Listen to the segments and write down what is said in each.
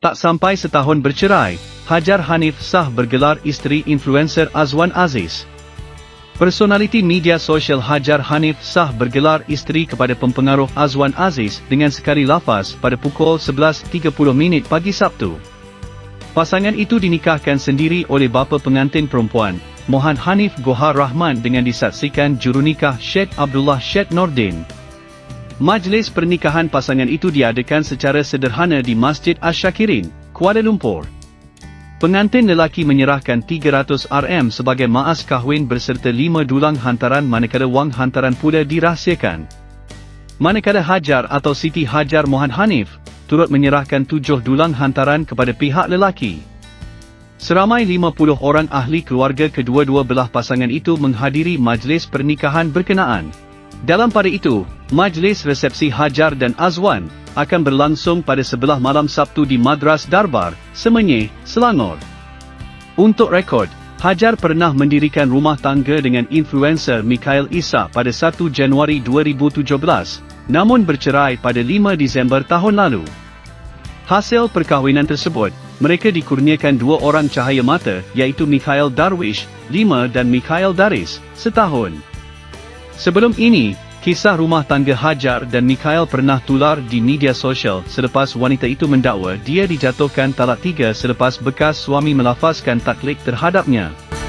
Tak sampai setahun bercerai, Hajar Hanif sah bergelar isteri influencer Azwan Aziz. Personaliti media sosial Hajar Hanif sah bergelar isteri kepada pempengaruh Azwan Aziz dengan sekali lafaz pada pukul 11.30 pagi Sabtu. Pasangan itu dinikahkan sendiri oleh bapa pengantin perempuan, Mohan Hanif Gohar Rahman dengan disaksikan jurunikah Sheikh Abdullah Sheikh Nordin. Majlis pernikahan pasangan itu diadakan secara sederhana di Masjid Asy-Syakirin, Kuala Lumpur. Pengantin lelaki menyerahkan 300 RM sebagai maas kahwin berserta 5 dulang hantaran manakala wang hantaran pula dirahsiakan. Manakala Hajar atau Siti Hajar Mohan Hanif turut menyerahkan 7 dulang hantaran kepada pihak lelaki. Seramai 50 orang ahli keluarga kedua-dua belah pasangan itu menghadiri majlis pernikahan berkenaan. Dalam pada itu, majlis resepsi Hajar dan Azwan akan berlangsung pada sebelah malam Sabtu di Madras Darbar, Semenyih, Selangor. Untuk rekod, Hajar pernah mendirikan rumah tangga dengan influencer Mikhail Isa pada 1 Januari 2017, namun bercerai pada 5 Disember tahun lalu. Hasil perkahwinan tersebut, mereka dikurniakan 2 orang cahaya mata iaitu Mikhail Darwish, 5 dan Mikhail Daris, setahun. Sebelum ini, kisah rumah tangga Hajar dan Mikhail pernah tular di media sosial selepas wanita itu mendakwa dia dijatuhkan talak 3 selepas bekas suami melafazkan taklid terhadapnya.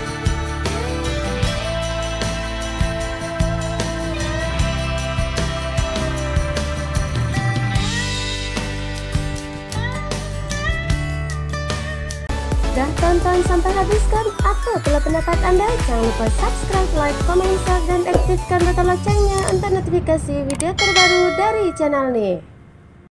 Dah tonton sampai habis kan? Apa pula pendapat anda? Jangan lupa subscribe, like, komen, share dan aktifkan butang loncengnya untuk notifikasi video terbaru dari channel ni.